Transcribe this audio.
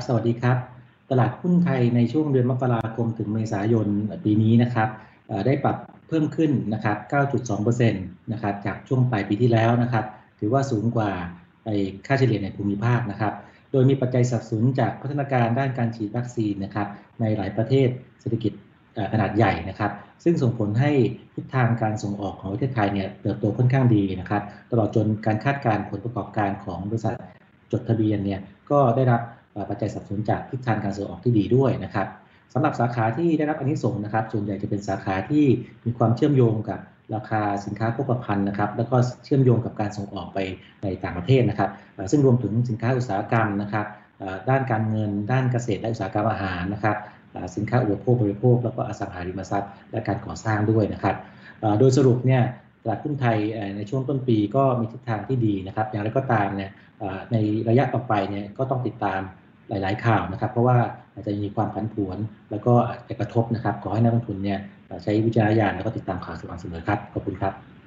สวัสดีครับตลาดหุ้นไทยในช่วงเดือนมกราคมถึงเมษายนปีนี้นะครับได้ปรับเพิ่มขึ้นนะครับ 9.2% นะครับจากช่วงปลายปีที่แล้วนะครับถือว่าสูงกว่าค่าเฉลี่ยในภูมิภาคนะครับโดยมีปัจจัยสนับสนุนจากพัฒนาการด้านการฉีดวัคซีนนะครับในหลายประเทศเศรษฐกิจขนาดใหญ่นะครับซึ่งส่งผลให้ทิศทางการส่งออกของประเทศไทยเนี่ยเติบโตค่อนข้างดีนะครับตลอดจนการคาดการณ์ผลประกอบการของบริษัทจดทะเบียนเนี่ยก็ได้รับปัจจัยสนับสนุนจากทิศทางการส่งออกที่ดีด้วยนะครับสำหรับสาขาที่ได้รับอานิสงส์นะครับส่วนใหญ่จะเป็นสาขาที่มีความเชื่อมโยงกับราคาสินค้าโภคภัณฑ์นะครับแล้วก็เชื่อมโยงกับการส่งออกไปในต่างประเทศนะครับซึ่งรวมถึงสินค้าอุตสาหกรรมนะครับด้านการเงินด้านเกษตรและอุตสาหกรรมอาหารนะครับสินค้าอุปโภคบริโภคแล้วก็อสังหาริมทรัพย์และการก่อสร้างด้วยนะครับโดยสรุปเนี่ยตลาดหุ้นไทยในช่วงต้นปีก็มีทิศทางที่ดีนะครับอย่างไรก็ตามเนี่ยในระยะต่อไปเนี่ยก็ต้องติดตามหลายๆข่าวนะครับเพราะว่าอาจจะมีความผันผวนแล้วก็อาจจะกระทบนะครับขอให้นักลงทุนเนี่ยใช้วิจารณญาณแล้วก็ติดตามข่าวสม่ำเสมอครับขอบคุณครับ